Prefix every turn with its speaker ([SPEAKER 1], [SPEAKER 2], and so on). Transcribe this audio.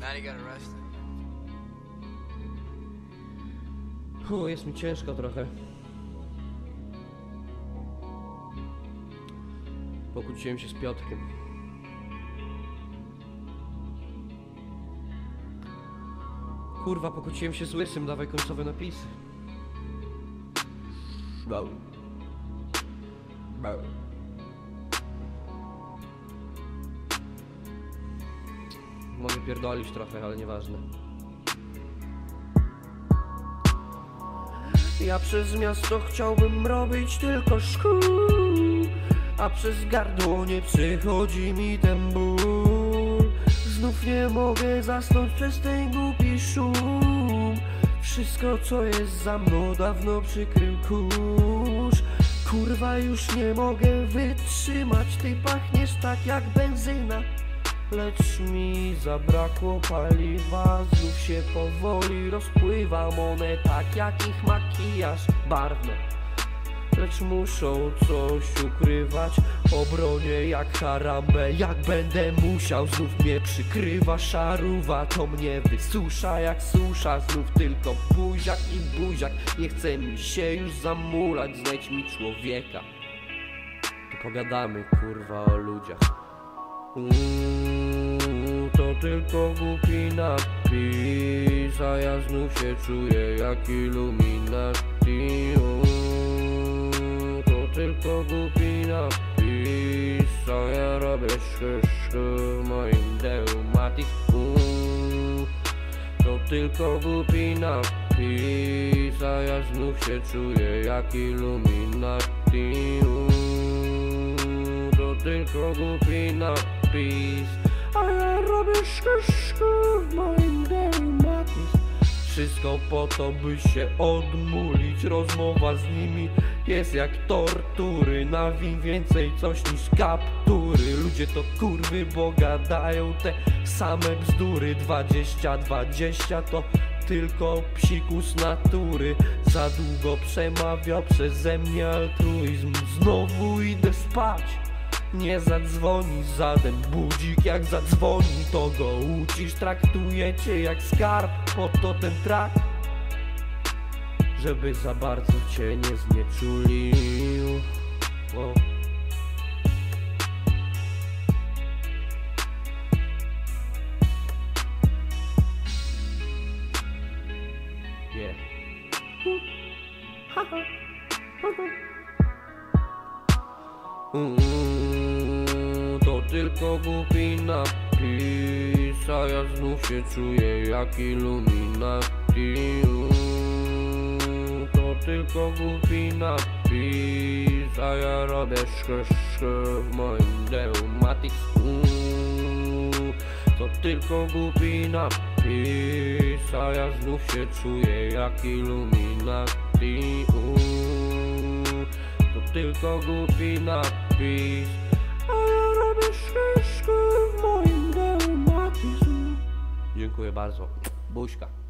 [SPEAKER 1] Maddie got arrested.
[SPEAKER 2] Jest mi ciężko trochę. Pokłóciłem się z Piotrkiem. Kurwa, pokłóciłem się z Łysym, dawaj końcowe napisy. Mogę pierdolić trochę, ale nieważne. Ja przez miasto chciałbym robić tylko szkół, a przez gardło nie przychodzi mi ten ból. Znów nie mogę zasnąć przez ten głupi szum. Wszystko co jest za mną dawno przykrył kurz. Kurwa już nie mogę wytrzymać, ty pachniesz tak jak benzyna. Lecz mi zabrakło paliwa, znów się powoli rozpływam. One tak jak ich makijaż barwne, lecz muszą coś ukrywać. Obronię jak Harambe, jak będę musiał. Znów mnie przykrywa szaruwa, to mnie wysusza jak susza. Znów tylko buziak i buziak, nie chce mi się już zamulać. Znajdź mi człowieka, to pogadamy kurwa o ludziach. To tylko głupi napis, a ja znów się czuję jak Illuminati. To tylko głupi napis, a ja robię szyszkę w moim Deumatis. To tylko głupi napis, a ja znów się czuję jak Illuminati. To tylko głupi napis, a ja robię szkyszkę w moim Deumatis. Wszystko po to, by się odmulić. Rozmowa z nimi jest jak tortury. Nawij więcej coś niż kaptury. Ludzie to kurwy, bo gadają te same bzdury. 20-20 to tylko psikus natury. Za długo przemawiał przeze mnie altruizm. Znowu idę spać, nie zadzwoni żaden budzik. Jak zadzwoni, to go ucisz. Traktujecie jak skarb, po to ten track, żeby za bardzo cię nie znieczulił. Yeah. To tylko głupi napis, a ja znów się czuję jak Illuminati. To tylko głupi napis, a ja robię szkyszkę w moim Deumatis. To tylko głupi napis, a ja znów się czuję jak Illuminati. To tylko głupi napis, a ja robię szkyszkę w moim Deumatis. Dziękuję bardzo. Buźka.